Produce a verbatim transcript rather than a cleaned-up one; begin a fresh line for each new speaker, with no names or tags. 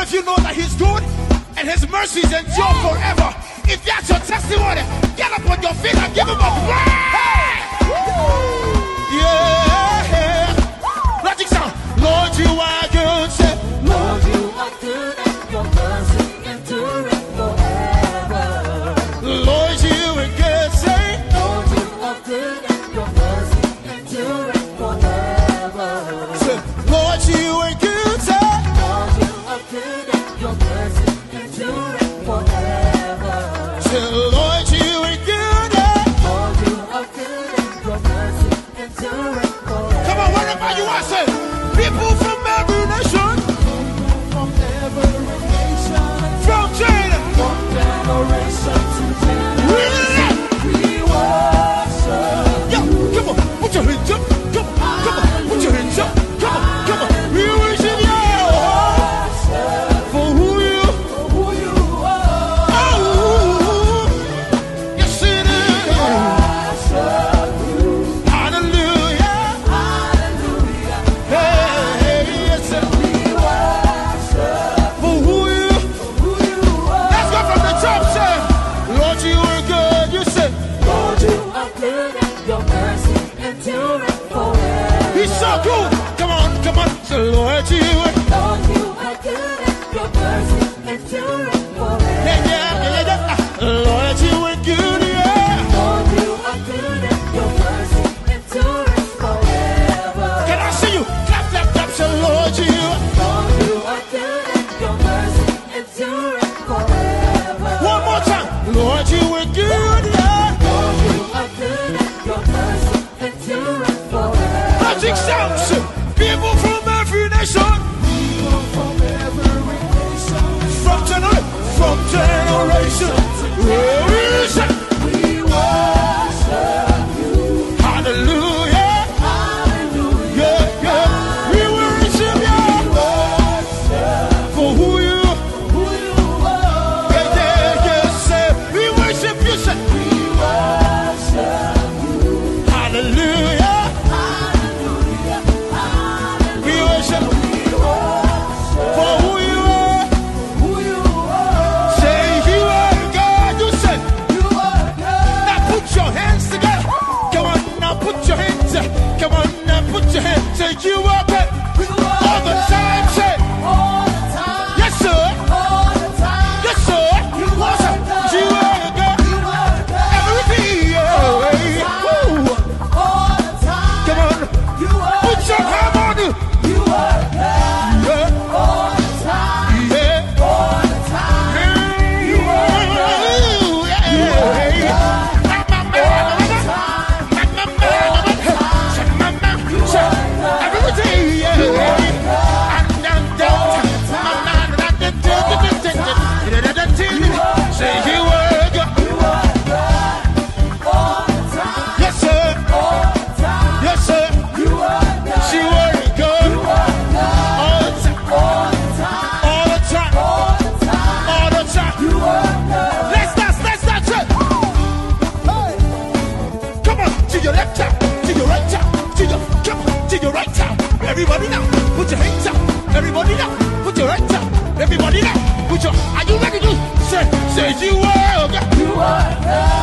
of you know that he's good and his mercies endure forever? If that's your testimony, get up on your feet and give him a praise. Yeah. Logic sound. Lord, you are good. Say,
Lord, you are good and your mercy endureth forever.
Lord, you are good. Say,
Lord, you are good and your mercy endureth forever.
Say, Lord, you are good. Say,
Lord, you are good and your mercy endureth forever.
Say, Lord, you are good.
Lord, you are good and your mercy endureth forever.
Come on, wherever you are, say, people from every nation,
From every nation,
from China,
from generation to generation, we worship.
yo, come on, put your hands up, come on, come on, put your hands up, come on, come on, we worship you for who you,
Who you are,
oh, yes it is, hallelujah,
hallelujah.
hey, yes it is, for who you, let's go from the top, say, Lord you are good, you say,
Lord, you are good and your mercy endureth forever.
he's so good, come on, come on, say, Lord you are,
Lord, you are good and your mercy endureth forever.
yeah, yeah, yeah, yeah, yeah. Lord you are good, yeah.
Lord, you are good and your mercy endureth forever.
Can I see you? Clap, clap, clap, say, Lord, you.
Lord, you are good and your mercy endureth forever.
One more time. Lord, you were good, yeah.
Lord, you are good and your mercy endureth forever.
Magic sounds. People from every nation.
People from every nation,
From generation. From generation. Generation.
we worship you.
Hallelujah.
Hallelujah.
Yeah, yeah. We worship you for who you.
Who you are,
Yeah, yeah, yeah. Say, we worship you. Say,
we worship you.
hallelujah.
Hallelujah. Hallelujah.
We worship
We worship
for who you are.
who you are.
Say, you are God. You say.
You are good.
Now put your hands together. Come on, now put your hands. Come on, now put your hands. Say you are good
You are
all the
good.
time. Say
All the time.
yes, sir.
All the time.
Yes, sir.
You are
Awesome.
good.
You are good.
You are good.
Everything. Yeah. Woo.
All the time.
Come on,
You are
put your
good.
palm on you.
You are good.
Yeah.
All the time.
Yeah.
All the time. You are good.
Ooh, yeah.
You are good.
Ma, ma, ma,
All
ma,
the
ma,
time.
ma, ma, ma, ma, ma, ma, say, everything. Yeah. And I'm down. Ma, ma, da, da, da, da, da, da, da, da, da, da. Say you are good.
You are good. All the time.
Yes, sir.
All the time.
Yes, sir.
You are good.
She were good.
You are good.
All the time.
All the time.
All the time.
All the time.
All the time.
You are good.
Let's dance. Let's dance. Hey. Come on. To your left hand. To your right hand. To your, come on. To your right hand. Everybody now. Put your hands up. Everybody now. Put your right hand. Everybody now. Put your, are you ready to say, say you are good.
You are good.